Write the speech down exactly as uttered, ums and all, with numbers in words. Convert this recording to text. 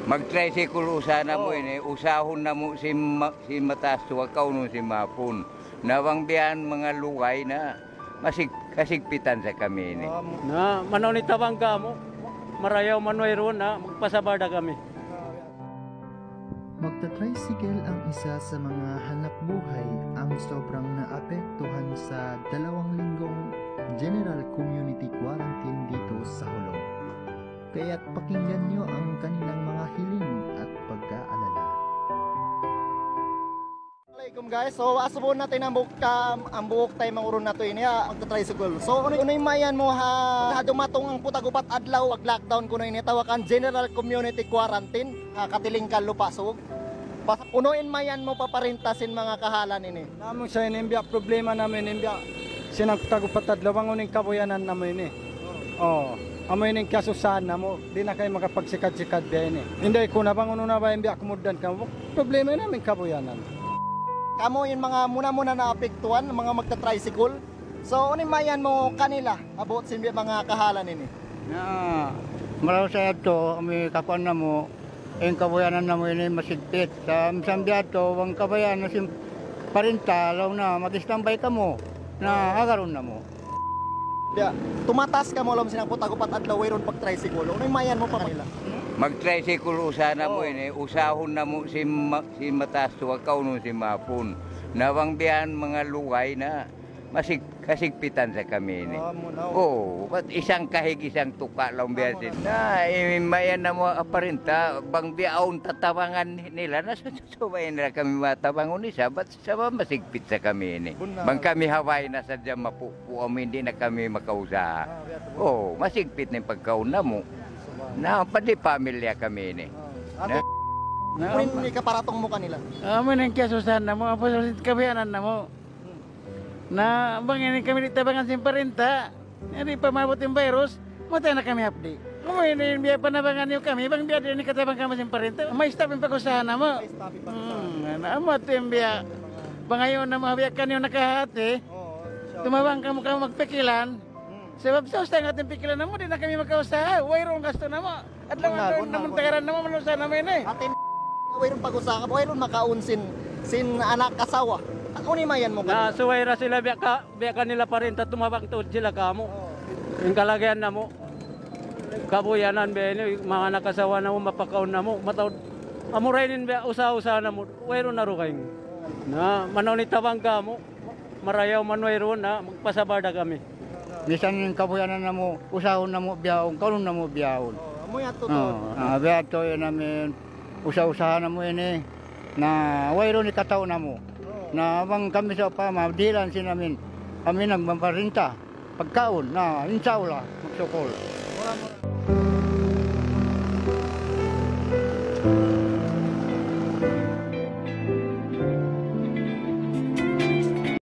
Mag-tricycle usana mo ini, usahon na mo si, ma, si mataas tuwa kauno si mapun. Nawang biyan mga luway na masig kasigpitan sa kami ini. Na manaw ni tawang ka mo, marayaw manuay ron na magpasabarda kami. Magta-tricycle ang isa sa mga hanap buhay ang sobrang naapektuhan sa dalawang linggong General Community Quarantine dito sa Hulong. Kaya't pakinggan nyo ang kanilang mga hiling at pagkaalala. Assalamualaikum guys, so asubon natin ang buhok, ang buhok tayo manguron na to ini ha, magta-tricycle. So ano yung mayan mo ha, ha dumatong ang putagupat adlaw, ag lockdown kuno ini, tawakan General Community Quarantine, ha, katiling ka lupa sug. Unuin mayan mo paparintasin mga kahalan ini. Namun sa inimbiya, problema namin inimbiya, sinagtagupat adlaw, ang uning kabuyanan namin ini. Oh. Amoy ning kasusahan na mo, di na kayo makapagsikad-sikad din eh. Hindi ko na bang uno na ba yung biyak kumudan ka mo, problema namin kabuyanan. Kamo yung mga muna-muna na apektuhan, mga magta-tricycle. So, ano mayan mo kanila, about sa mga kahalan ini? Na, malaw sa ito, kami kakuan na mo, yung kabuyanan na mo ini masigpit. Sa Sambiato, ang kabayan na sim parinta, law na mag-istambay ka mo, na agaron na mo. Yeah. Tumatas ka mo alam sinang putagupat adlaw wayron pag tricycle. Ano mayan mo pa kanila? Mag-tricycle usana mo ini, usahon na mo si, ma, si mataas tuwa kauno si mapun. Nawang biyan mga luway na masig kasigpitan sa kami ini. Oh, but isang kahig isang tuka lang biyan sin. Na mayan na mo aparenta bang biyaon tatawangan nila na susubayin nila kami matabangon isa but sa masigpit sa kami ini. Bang kami haway na sadya mapupu hindi na kami makausa. Oh, masigpit na yung pagkauna mo. Na pati pamilya kami ini. Ano ni kaparatong mo kanila? Amo nang kasusahan na mo, apo sa kabayanan na mo. Na bang ini kami ditabangan simparenta, hindi pa mabot yung virus, matay na kami update. Kung ini biya panabangan niyo kami, bang biya din katabang kami simparenta, may stop yung pag-usahan na mo. Hmm, na mo yung biya, bangayon na mo, biya kanyo nakahati, tumabang ka mo ka magpikilan, sebab sa ustang ating pikilan na mo, di na kami magkausaha, wayrong gasto na mo, at lang ang naman tagaran na mo, malusahan namin eh. Atin, wayrong pag-usaha, wayrong makaunsin, sin anak kasawa. Ako ni mayan mo Na kanila. suwayra sila, biya, ka, biya kanila pa rin, tumabang tuod sila ka mo. Yung kalagayan na mo, kabuyanan biya ini, mga nakasawa na mo, mapakaon na mo, matawad, amurainin biya, usa-usa na mo, wayro na ro kayo. Na manaw ni tawang ka mo, marayaw manuay ron na magpasabarda kami. Bisan yung kabuyanan na mo, usahon na mo biyaon, kaunon na mo biyaon. Oh, amo yan to. Oo, ah, biya to yun namin, usa-usahan na mo ini, na wayro ni kataw na mo. Na abang kami sa pama, dilan sin namin, kami nagmamparinta, pagkaon na, insyaAllah, magsukol.